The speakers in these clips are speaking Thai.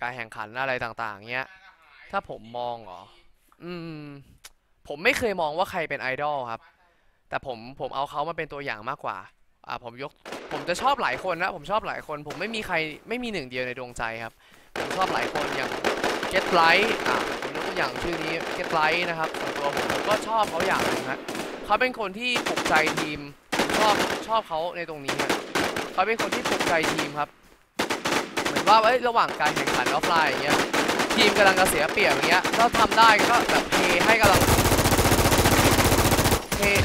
การแข่งขันอะไรต่างๆเงี้ยถ้าผมมองเหรออืมผมไม่เคยมองว่าใครเป็นไอดอลครับแต่ผมเอาเขามาเป็นตัวอย่างมากกว่าผมจะชอบหลายคนนะผมชอบหลายคนผมไม่มีใครไม่มีหนึ่งเดียวในดวงใจครับผมชอบหลายคนอย่าง Get Right ผมยกตัวอย่างชื่อนี้ Get Right นะครับส่วนตัวผมก็ชอบเขาอย่างหนึงฮะเขาเป็นคนที่ปลุกใจทีมผมชอบเขาในตรงนี้ฮะเขาเป็นคนที่ปลุกใจทีมครับเหมือนว่าระหว่างการแข่งขันออฟไลน์อย่างเงี้ยทีมกำลังจะเสียเปรียบอย่างเงี้ยเราทำได้ก็แบบเฮให้กำลังเฮ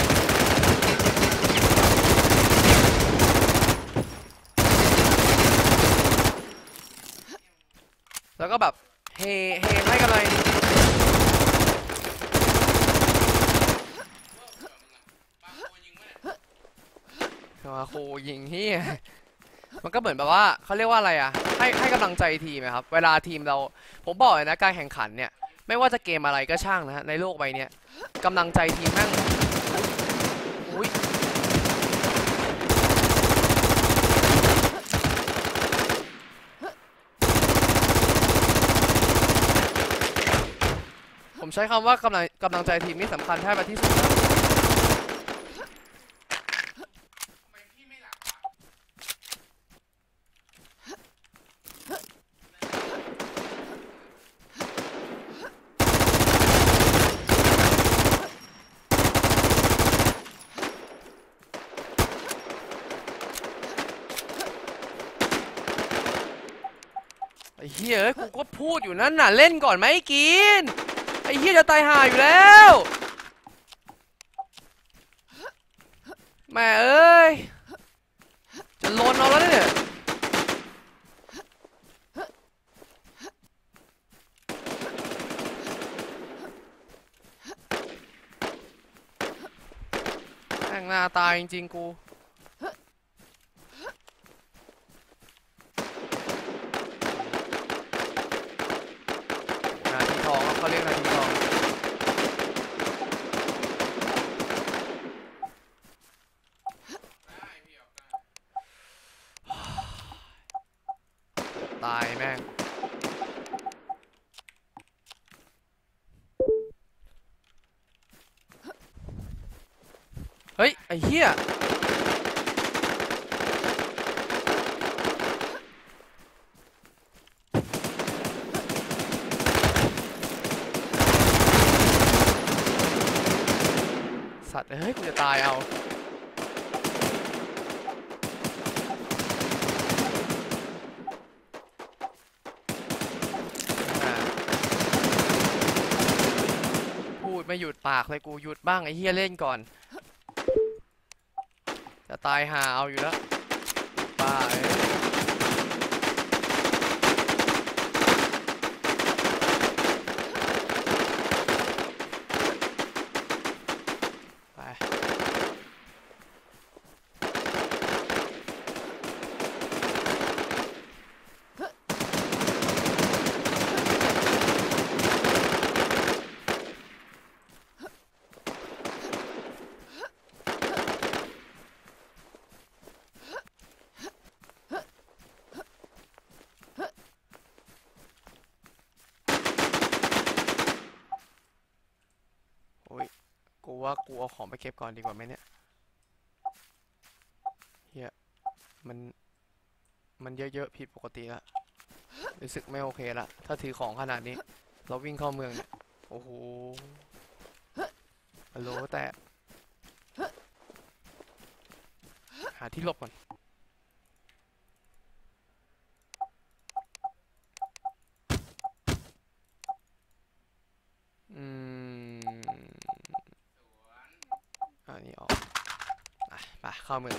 แล้วก็แบบเฮให้กำลังมาโคยิงที่มันก็เหมือนแบบว่าเขาเรียกว่าอะไรอ่ะให้กำลังใจทีมนะครับเวลาทีมเราผมบอกเลยนะการแข่งขันเนี่ยไม่ว่าจะเกมอะไรก็ช่างนะฮะในโลกใบนี้กำลังใจทีมแม่งอุ้ยผมใช้คำว่ากำลังใจทีมนี่สำคัญแทบจะที่สุดนะไอ้เฮียเอ้ยกูก็พูดอยู่นั่นน่ะเล่นก่อนไหมกินไอ้เฮียจะตายห่าอยู่แล้วแม่เอ้ยจะลนเอาแล้วเนี่ยแม่งหน้าตายจริงๆกูนาทีทองครับเขาเรียกนาทีทองตายแม่งเฮ้ยไอ้เฮียสัตว์เฮ้ยกูจะตายเอาอ่าพูดไม่หยุดปากเลยกูหยุดบ้างไอ้เฮียเล่นก่อนจะตายห่าเอาอยู่แล้วบายไปโอ้ยกูว่ากูเอาของไปเก็บก่อนดีกว่าไหมเนี่ยเฮียมันมันเยอะๆผิดปกติละรู้สึกไม่โอเคละถ้าถือของขนาดนี้เราวิ่งเข้าเมืองเนี่ยโอ้โหฮัลโหลแต่หาที่หลบก่อนอืมอันนี้ออกไปเข้าเมือง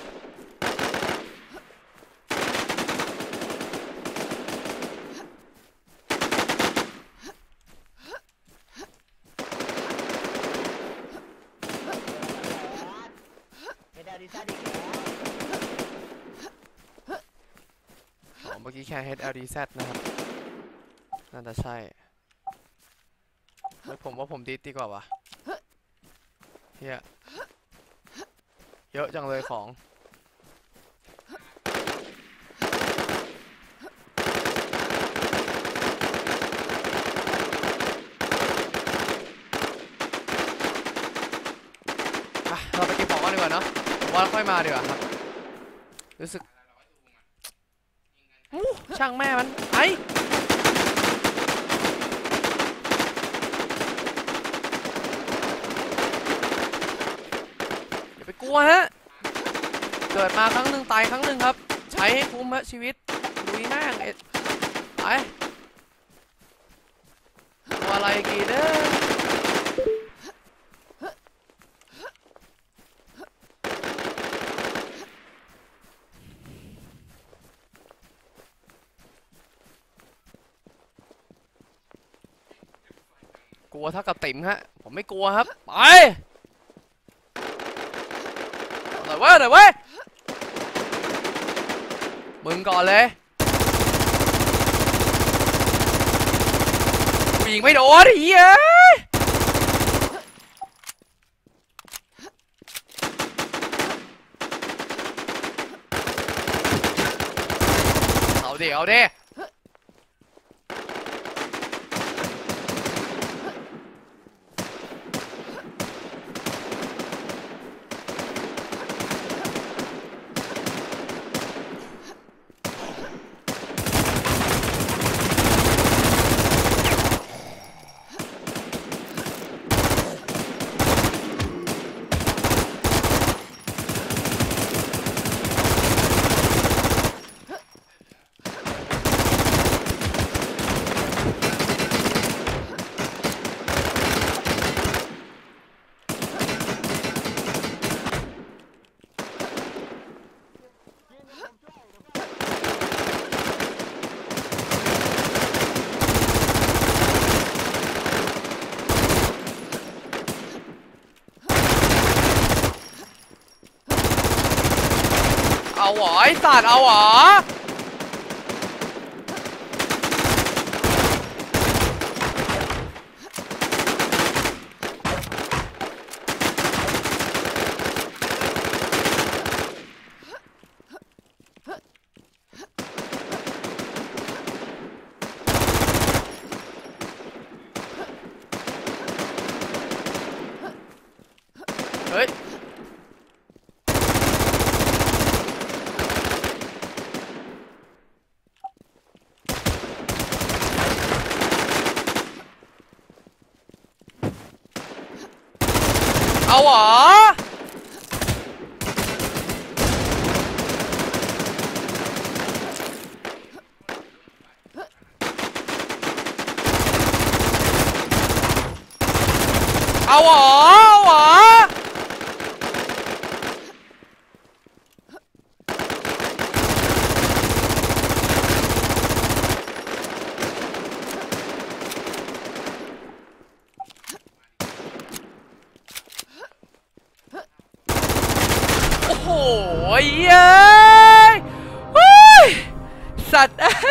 เมื่อกี้แค่ HLDZ นะครับน่าจะใช่ผมว่าผมดิสดีกว่าวะเฮียเยอะจังเลยของว่าค่อยมาดีกว่าครับรู้สึกช่างแม่มันไอ้อย่าไปกลัวฮะเกิดมาครั้งหนึ่งตายครั้งหนึ่งครับใช้ให้คุ้มฮะชีวิตลุยแม่งไปตัวอะไรกี่เด้อกลัวเท่ากับติ๋มฮะผมไม่กลัวครับไปหน่อยเว้ยหน่อยเว้ยมึงก่อนเลยยิงไม่โดนเฮ้ยเอาดิเอาดิเอาหรอไอ้สัตว์เอาหรอเฮ้ยเอาหรอเอาหรอเอาหรอโอ้โหเย้ยสัตว์